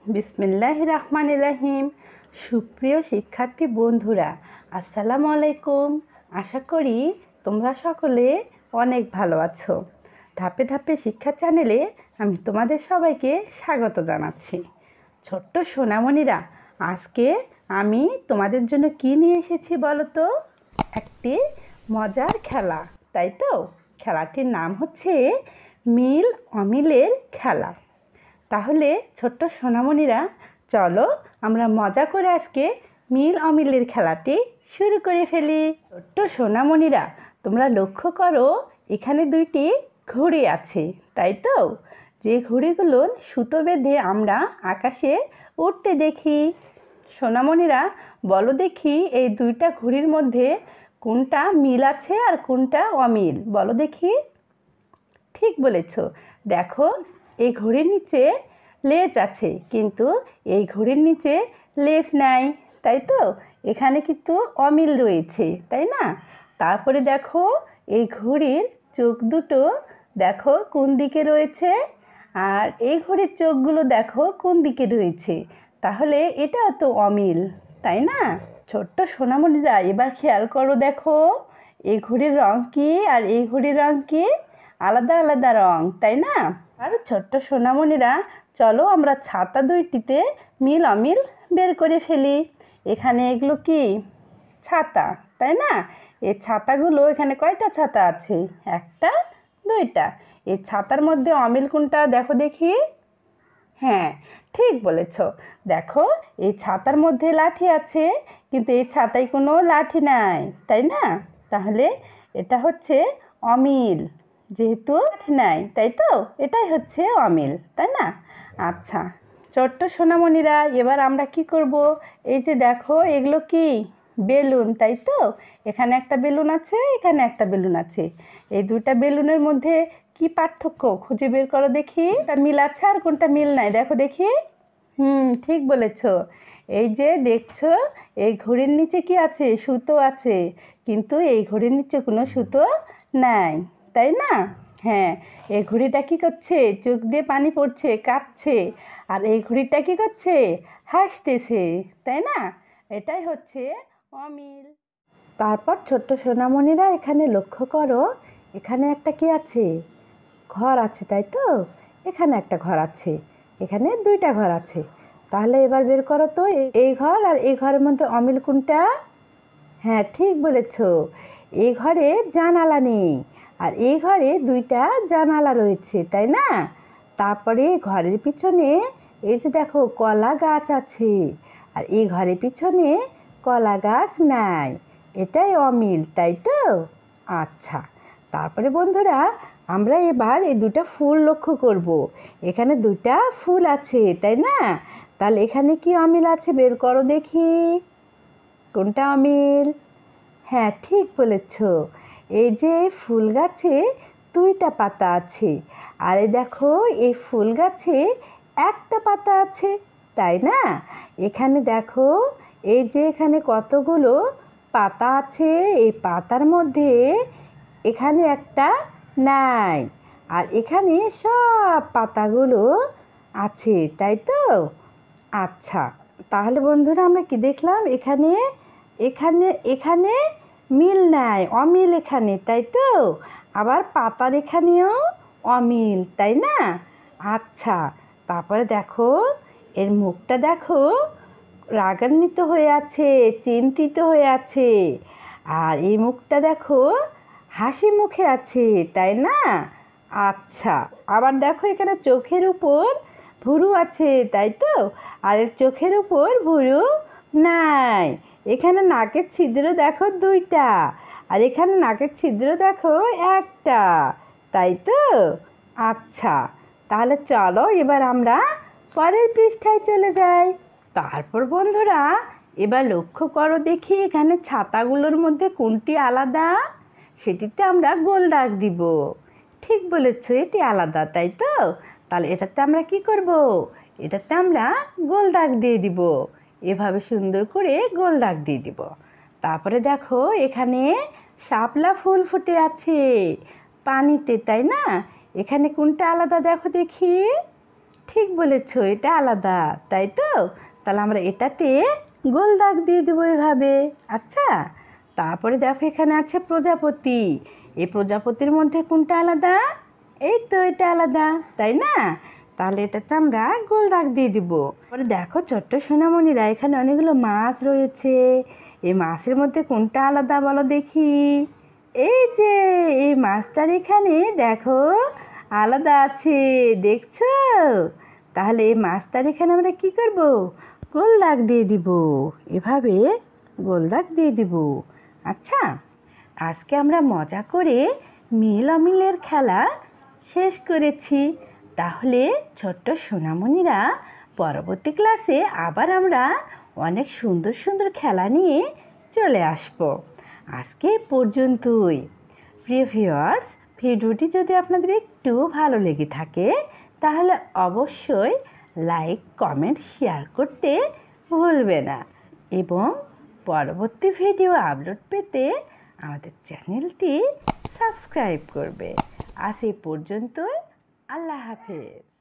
বিসমিল্লাহির রহমানির রহিম। সুপ্রিয় শিক্ষার্থী বন্ধুরা, আসসালামু আলাইকুম। আশা করি তোমরা সকলে অনেক ভালো আছো। ধাপে ধাপে শিক্ষা চ্যানেলে আমি তোমাদের সবাইকে স্বাগত জানাচ্ছি। ছোট্ট সোনামণিরা, আজকে আমি তোমাদের জন্য কি নিয়ে এসেছি বলো তো? একটি মজার খেলা, তাই তো? খেলাটির নাম হচ্ছে মিল অমিলের খেলা। তাহলে ছোট্ট সোনামণিরা, চলো আমরা মজা করে আজকে মিল অমিলের খেলাটি শুরু করে ফেলি। ছোট্ট সোনামণিরা, তোমরা লক্ষ্য করো, এখানে দুইটি ঘুড়ি আছে, তাই তো? যে ঘুড়িগুলো সুতো বেঁধে আমরা আকাশে উঠতে দেখি। সোনামণিরা, বলো দেখি এই দুইটা ঘুড়ির মধ্যে কোনটা মিল আছে আর কোনটা অমিল? বলো দেখি। ঠিক বলেছ। দেখো, এই ঘড়ির নিচে লেজ আছে, কিন্তু এই ঘড়ির নিচে লেজ নাই, তাই তো? এখানে কিন্তু অমিল রয়েছে, তাই না? তারপরে দেখো, এই ঘড়ির চোখ দুটো দেখো কোন দিকে রয়েছে, আর এই ঘড়ির চোখগুলো দেখো কোন দিকে রয়েছে। তাহলে এটাও তো অমিল, তাই না? ছোট্ট সোনামণিরা, এবার খেয়াল করো, দেখো এই ঘড়ির রং কি আর এই ঘড়ির রং কি? আলাদা আলাদা রং, তাই না? আর ছোট্ট সোনামণিরা, চলো আমরা ছাতা দুইটিতে মিল অমিল বের করে ফেলি। এখানে এগুলো কি? ছাতা, তাই না? এই ছাতাগুলো, এখানে কয়টা ছাতা আছে? একটা, দুইটা। এই ছাতার মধ্যে অমিল কোনটা দেখো দেখি। হ্যাঁ, ঠিক বলেছ। দেখো, এই ছাতার মধ্যে লাঠি আছে, কিন্তু এই ছাতায় কোনো লাঠি নাই, তাই না? তাহলে এটা হচ্ছে অমিল, যেহেতু লাঠি নাই, তাই তো? এটাই হচ্ছে অমিল, তাই না? আচ্ছা ছোট্ট সোনামণিরা, এবার আমরা কি করব? এই যে দেখো, এগুলো কি? বেলুন, তাই তো? এখানে একটা বেলুন আছে, এখানে একটা বেলুন আছে। এই দুইটা বেলুনের মধ্যে কি পার্থক্য খুঁজে বের করো দেখি। কোনটা মিল আছে আর কোনটা মিল নাই দেখো দেখি। ঠিক বলেছ। এই যে দেখছো, এই ঘড়ির নিচে কি আছে? সুতো আছে, কিন্তু এই ঘড়ির নিচে কোনো সুতো নাই, তাই না? হ্যাঁ, এই ঘড়িটা কি করছে? চোখ দিয়ে পানি পড়ছে, কাঁদছে। আর এই ঘড়িটা কি করছে? হাসতেছে, তাই না? এটাই হচ্ছে অমিল। তারপর ছোট্ট সোনামণিরা, এখানে লক্ষ্য করো, এখানে একটা কি আছে? ঘর আছে, তাই তো? এখানে একটা ঘর আছে, এখানে দুইটা ঘর আছে। তাহলে এবার বের করো তো, এই ঘর আর এই ঘরের মধ্যে অমিল কোনটা? হ্যাঁ, ঠিক বলেছ। এই ঘরে জানালা নেই, আর এই ঘরে দুইটা জানালা রয়েছে, তাই না? তারপরে ঘরের পিছনে এই যে দেখো কলা গাছ আছে, আর এই ঘরের পিছনে কলা গাছ নাই। এটাই অমিল, তাই তো? আচ্ছা, তারপরে বন্ধুরা, আমরা এবার এই দুটা ফুল লক্ষ্য করব। এখানে দুটা ফুল আছে, তাই না? তাহলে এখানে কি অমিল আছে বের করো দেখি। কোনটা অমিল? হ্যাঁ, ঠিক বলেছ। এই যে ফুল গাছে দুইটা পাতা আছে, আর এই দেখো এই ফুল গাছে একটা পাতা আছে, তাই না? এখানে দেখো, এই যে এখানে কতগুলো পাতা আছে, এই পাতার মধ্যে এখানে একটা নাই, আর এখানে সব পাতাগুলো আছে, তাই তো? আচ্ছা, তাহলে বন্ধুরা, আমরা কি দেখলাম? এখানে এখানে এখানে মিল নাই, অমিল এখানে, তাই তো? আবার পাতার এখানেও অমিল, তাই না? আচ্ছা, তারপরে দেখো, এর মুখটা দেখো, রাগান্বিত হয়ে আছে, চিন্তিত হয়ে আছে। আর এই মুখটা দেখো, হাসি মুখে আছে, তাই না? আচ্ছা, আবার দেখো এখানে চোখের উপর ভুরু আছে, তাই তো? আর এর চোখের উপর ভুরু নাই। এখানে নাকের ছিদ্র দেখো দুইটা, আর এখানে নাকের ছিদ্র দেখো একটা, তাই তো? আচ্ছা, তাহলে চলো এবার আমরা পরের পৃষ্ঠায় চলে যাই। তারপর বন্ধুরা, এবার লক্ষ্য করো দেখি, এখানে ছাতাগুলোর মধ্যে কোনটি আলাদা? সেটিতে আমরা গোল দাগ দিব। ঠিক বলেছ, এটি আলাদা, তাই তো? তাহলে এটাতে আমরা কি করব? এটাতে আমরা গোল দাগ দিয়ে দিব। এভাবে সুন্দর করে গোল দাগ দিয়ে দিব। তারপরে দেখো, এখানে শাপলা ফুল ফুটে আছে পানিতে, তাই না? এখানে কোনটা আলাদা দেখো দেখি। ঠিক বলেছো, এটা আলাদা, তাই তো? তাহলে আমরা এটাতে গোল দাগ দিয়ে দেবো এভাবে। আচ্ছা, তারপরে দেখো এখানে আছে প্রজাপতি। এই প্রজাপতির মধ্যে কোনটা আলাদা? এই তো এটা আলাদা, তাই না? তাহলে এটাতে আমরা গোল দাগ দিয়ে দিব। পরে দেখো ছোট্ট সোনামণিরা, এখানে অনেকগুলো মাছ রয়েছে। এই মাছের মধ্যে কোনটা আলাদা বলো দেখি। এই যে এই মাছটার এখানে দেখো আলাদা আছে, দেখছো? তাহলে এই মাছটার এখানে আমরা কি করব? গোল দাগ দিয়ে দিব, এভাবে গোল দাগ দিয়ে দিব। আচ্ছা, আজকে আমরা মজা করে মিল অমিলের খেলা শেষ করেছি। তাহলে ছোট্ট সোনামণিরা, পরবর্তী ক্লাসে আবার আমরা অনেক সুন্দর সুন্দর খেলা নিয়ে চলে আসব। আজকে এ পর্যন্তই। প্রিয় ভিউয়ার্স, ভিডিওটি যদি আপনাদের একটু ভালো লেগে থাকে তাহলে অবশ্যই লাইক, কমেন্ট, শেয়ার করতে ভুলবে না এবং পরবর্তী ভিডিও আপলোড পেতে আমাদের চ্যানেলটি সাবস্ক্রাইব করবে। আজ এই পর্যন্তই। আল্লাহ হাফেজ।